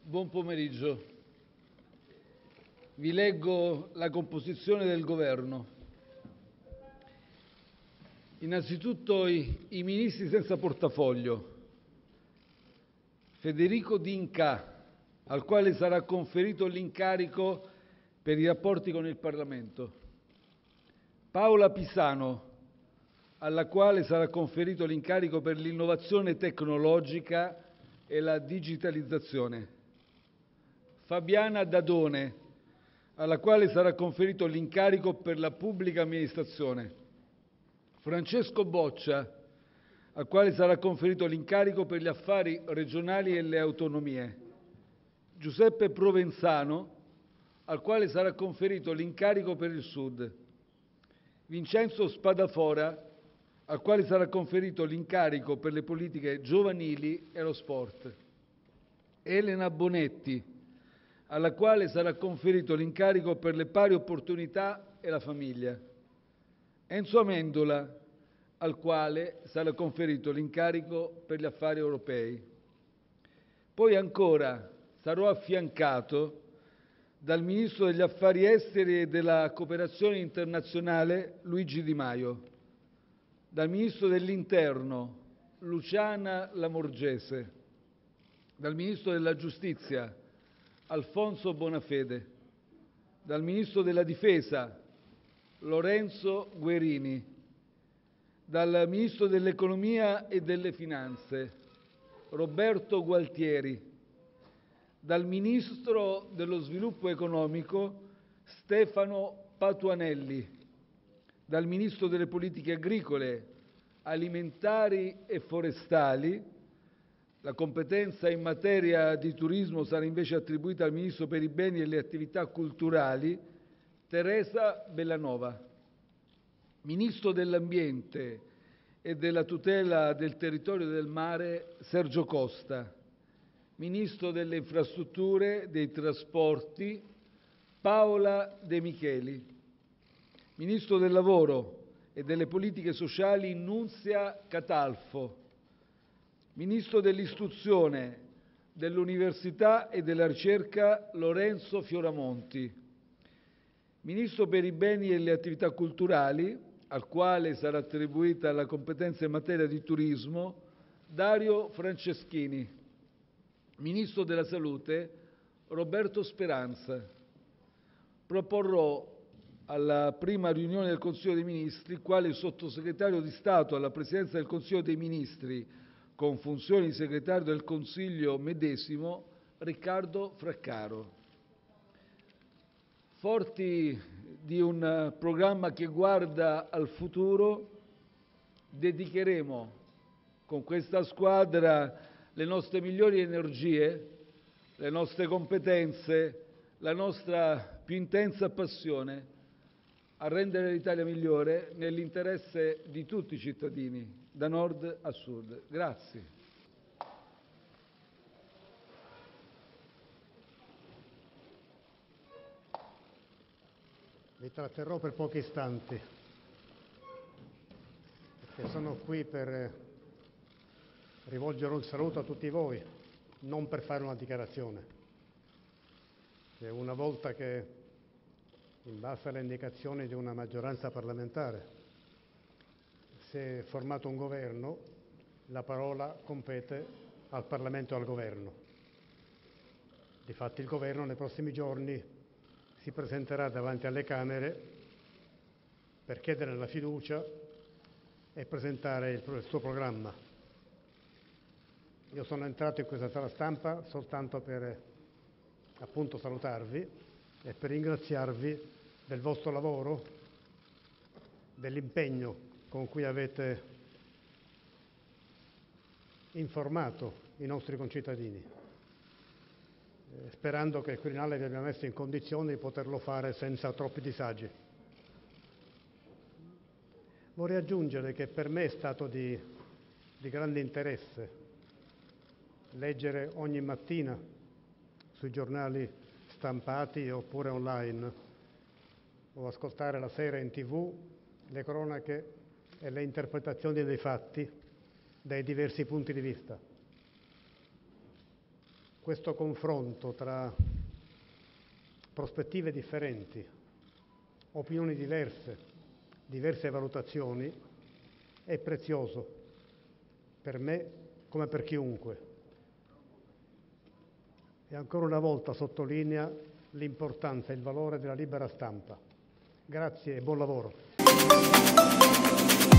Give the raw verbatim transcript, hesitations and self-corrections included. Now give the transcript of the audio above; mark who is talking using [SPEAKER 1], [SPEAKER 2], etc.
[SPEAKER 1] Buon pomeriggio. Vi leggo la composizione del Governo. Innanzitutto i, i ministri senza portafoglio. Federico D'Incà, al quale sarà conferito l'incarico per i rapporti con il Parlamento. Paola Pisano, alla quale sarà conferito l'incarico per l'innovazione tecnologica e la digitalizzazione. Fabiana Dadone, alla quale sarà conferito l'incarico per la pubblica amministrazione. Francesco Boccia, al quale sarà conferito l'incarico per gli affari regionali e le autonomie. Giuseppe Provenzano, al quale sarà conferito l'incarico per il Sud. Vincenzo Spadafora, al quale sarà conferito l'incarico per le politiche giovanili e lo sport. Elena Bonetti, alla quale sarà conferito l'incarico per le pari opportunità e la famiglia. Enzo Amendola, al quale sarà conferito l'incarico per gli affari europei. Poi ancora sarò affiancato dal Ministro degli Affari Esteri e della Cooperazione Internazionale Luigi Di Maio, dal Ministro dell'Interno Luciana Lamorgese, dal Ministro della Giustizia Alfonso Bonafede, dal Ministro della Difesa Lorenzo Guerini, dal Ministro dell'Economia e delle Finanze Roberto Gualtieri, dal Ministro dello Sviluppo Economico Stefano Patuanelli, dal Ministro delle Politiche Agricole, Alimentari e Forestali. La competenza in materia di turismo sarà invece attribuita al Ministro per i beni e le attività culturali, Teresa Bellanova. Ministro dell'Ambiente e della tutela del territorio e del mare, Sergio Costa. Ministro delle Infrastrutture, dei Trasporti, Paola De Micheli. Ministro del Lavoro e delle Politiche Sociali, Nunzia Catalfo. Ministro dell'Istruzione, dell'Università e della Ricerca, Lorenzo Fioramonti. Ministro per i beni e le attività culturali, al quale sarà attribuita la competenza in materia di turismo, Dario Franceschini. Ministro della Salute, Roberto Speranza. Proporrò alla prima riunione del Consiglio dei Ministri, quale Sottosegretario di Stato alla Presidenza del Consiglio dei Ministri, con funzioni di Segretario del Consiglio medesimo, Riccardo Fraccaro. Forti di un programma che guarda al futuro, dedicheremo con questa squadra le nostre migliori energie, le nostre competenze, la nostra più intensa passione a rendere l'Italia migliore nell'interesse di tutti i cittadini, da nord a sud. Grazie.
[SPEAKER 2] Vi tratterrò per pochi istanti, perché sono qui per rivolgere un saluto a tutti voi, non per fare una dichiarazione. Che una volta che, in base alle indicazioni di una maggioranza parlamentare, si è formato un governo, la parola compete al Parlamento e al governo. Difatti il governo nei prossimi giorni si presenterà davanti alle Camere per chiedere la fiducia e presentare il, il suo programma. Io sono entrato in questa sala stampa soltanto per appunto salutarvi e per ringraziarvi del vostro lavoro, dell'impegno con cui avete informato i nostri concittadini, eh, sperando che il Quirinale vi abbia messo in condizione di poterlo fare senza troppi disagi. Vorrei aggiungere che per me è stato di, di grande interesse leggere ogni mattina sui giornali stampati oppure online o ascoltare la sera in tv le cronache e le interpretazioni dei fatti dai diversi punti di vista. questo confronto tra prospettive differenti, opinioni diverse, diverse valutazioni, è prezioso per me come per chiunque. E ancora una volta sottolinea l'importanza e il valore della libera stampa. Grazie e buon lavoro.